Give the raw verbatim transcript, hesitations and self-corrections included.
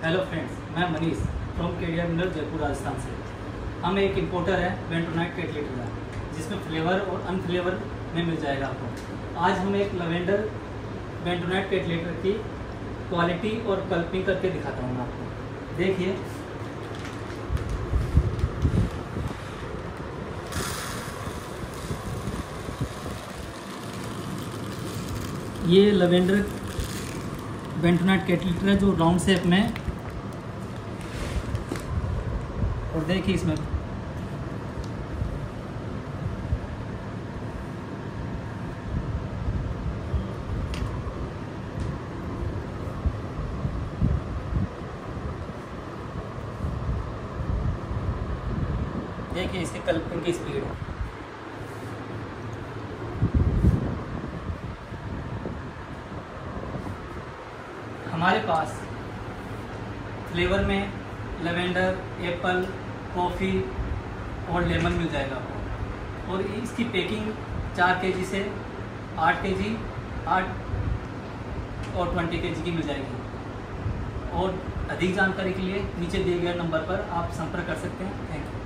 Hello friends, मैं Manish from Kedia mineral Jaipur Rajasthan से। हम एक इम्पोर्टर है बेंटोनाइट कैट लीटर का, जिसमें फ्लेवर और अनफ्लेवर में मिल जाएगा आपको। आज हम एक लवेंडर बेंटोनाइट कैट लीटर की क्वालिटी और कल्पिंग करके दिखाता हूँ आपको। देखिए, ये लवेंडर बेंटोनाइट कैट लीटर है जो राउंड शेप में, और देखिए इसमें देखिए इसकी कल्पिंग की स्पीड। हमारे पास फ्लेवर में लेवेंडर, एप्पल, कॉफ़ी और लेमन मिल जाएगा आपको। और इसकी पैकिंग चार केजी से आठ केजी, आठ और ट्वेंटी केजी की मिल जाएगी। और अधिक जानकारी के लिए नीचे दिए गए नंबर पर आप संपर्क कर सकते हैं। Thank you.